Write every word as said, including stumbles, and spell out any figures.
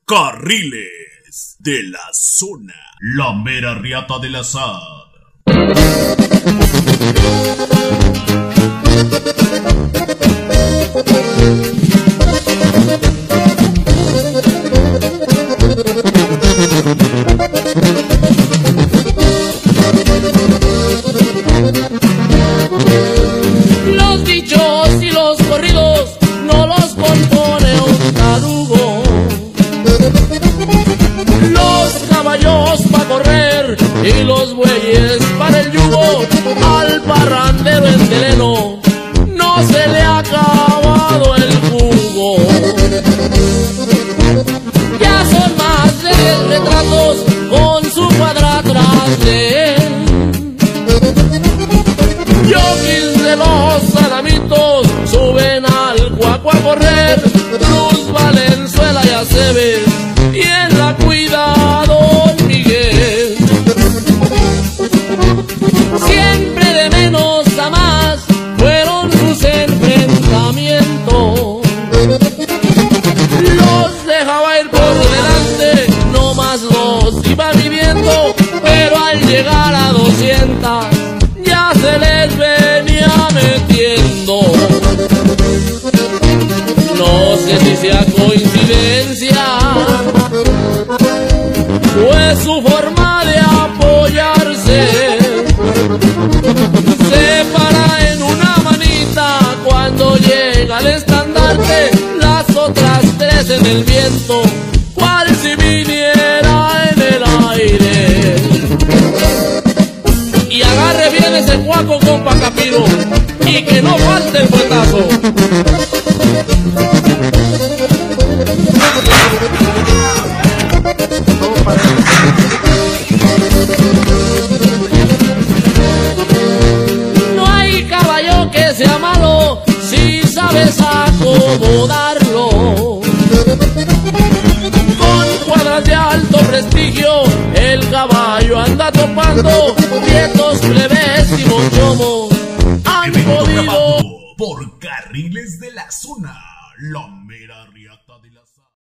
Carriles de la Zona, la mera riata de la S A D. Los dichos y los corridos no los compone un tarugo. Los caballos pa' correr y los bueyes para el yugo. Al parrandero en Teleno no se le ha acabado el jugo. Ya son más de diez retratos con su cuadra atrás de él. Yokis de los salamitos suben al cuaco a correr. Cruz Valenzuela ya se ve y en la cuida Don Miguel. Siempre de menos a más fueron sus enfrentamientos. Los dejaba ir por delante, no más los iba viviendo, pero al llegar a doscientas ya se les venía metiendo. No sé si sea coincidencia, fue su forma de apoyarse. Se para en una manita cuando llega el estandarte, las otras tres en el viento, cual si viniera en el aire. Y agarre bien ese cuaco, compa Capiro, y que no falte el fuetazo. No hay caballo que sea malo si sabes acomodarlo. Con cuadras de alto prestigio el caballo anda topando, prietos, plebes y monchomos han Evento podido. grabado por Carriles de la Zona, la mera riata de la S A